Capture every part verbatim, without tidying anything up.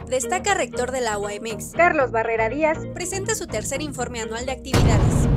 Destaca rector de la U A M X. Carlos Barrera Díaz Presenta su tercer informe anual de actividades.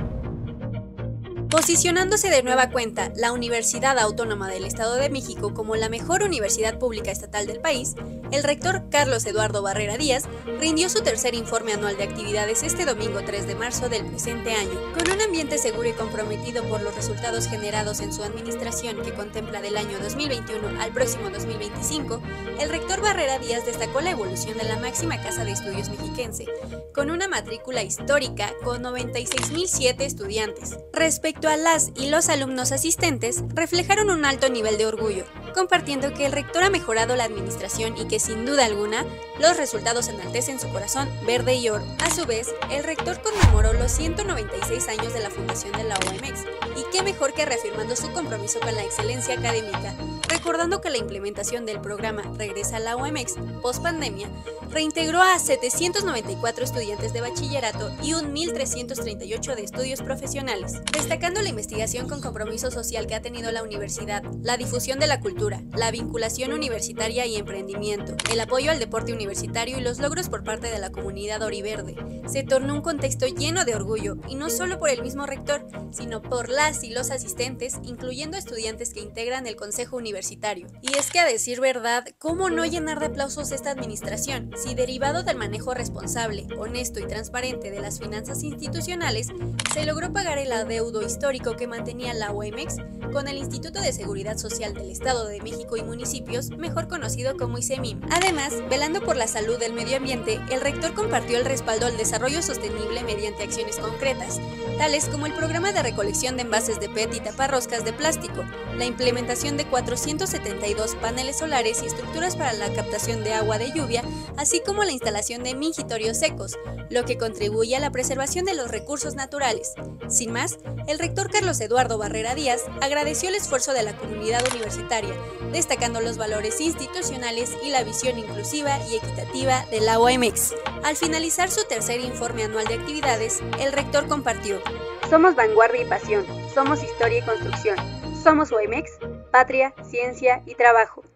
Posicionándose de nueva cuenta la Universidad Autónoma del Estado de México como la mejor universidad pública estatal del país, el rector Carlos Eduardo Barrera Díaz rindió su tercer informe anual de actividades este domingo tres de marzo del presente año. Con un ambiente seguro y comprometido por los resultados generados en su administración que contempla del año dos mil veintiuno al próximo dos mil veinticinco, el rector Barrera Díaz destacó la evolución de la máxima casa de estudios mexiquense, con una matrícula histórica con noventa y seis mil siete estudiantes. Respecto a las y los alumnos asistentes, reflejaron un alto nivel de orgullo, compartiendo que el rector ha mejorado la administración y que sin duda alguna los resultados enaltecen su corazón verde y oro. A su vez, el rector conmemoró los ciento noventa y seis años de la fundación de la U A M X, y qué mejor que reafirmando su compromiso con la excelencia académica, recordando que la implementación del programa Regresa a la U A M X post pandemia reintegró a setecientos noventa y cuatro estudiantes de bachillerato y mil trescientos treinta y ocho de estudios profesionales, destacando la investigación con compromiso social que ha tenido la universidad, la difusión de la cultura, la vinculación universitaria y emprendimiento, el apoyo al deporte universitario y los logros por parte de la comunidad oriverde. Se tornó un contexto lleno de orgullo, y no solo por el mismo rector, sino por las y los asistentes, incluyendo estudiantes que integran el consejo universitario. Y es que, a decir verdad, ¿cómo no llenar de aplausos esta administración? Si derivado del manejo responsable, honesto y transparente de las finanzas institucionales, se logró pagar el adeudo histórico que mantenía la U A M X con el Instituto de Seguridad Social del Estado de México y Municipios, mejor conocido como ICEMIM. Además, velando por la salud del medio ambiente, el rector compartió el respaldo al desarrollo sostenible mediante acciones concretas, tales como el programa de recolección de envases de P E T y taparroscas de plástico, la implementación de cuatrocientos setenta y dos paneles solares y estructuras para la captación de agua de lluvia, así como la instalación de mingitorios secos, lo que contribuye a la preservación de los recursos naturales. Sin más, el rector Carlos Eduardo Barrera Díaz agradeció el esfuerzo de la comunidad universitaria, destacando los valores institucionales y la visión inclusiva y equitativa de la U A M X. Al finalizar su tercer informe anual de actividades, el rector compartió: Somos vanguardia y pasión, somos historia y construcción, somos U A M X, patria, ciencia y trabajo.